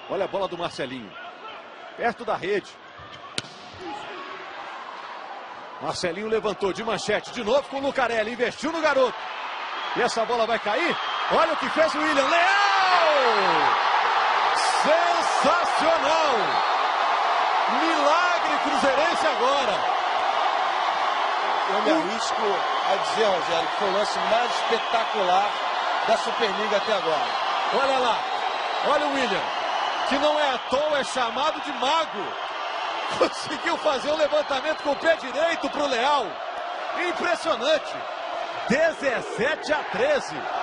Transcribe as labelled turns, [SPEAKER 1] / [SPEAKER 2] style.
[SPEAKER 1] Olha a bola do Marcelinho. Perto da rede. Marcelinho levantou de manchete de novo com o Lucarelli. Investiu no garoto. E essa bola vai cair. Olha o que fez o William. Leal! Sensacional! Milagre cruzeirense agora.
[SPEAKER 2] Eu me arrisco a dizer, Rogério, que foi o lance mais espetacular da Superliga até agora.
[SPEAKER 1] Olha lá. Olha o William. Que não é à toa, é chamado de mago. Conseguiu fazer um levantamento com o pé direito para o Leal. Impressionante. 17-13.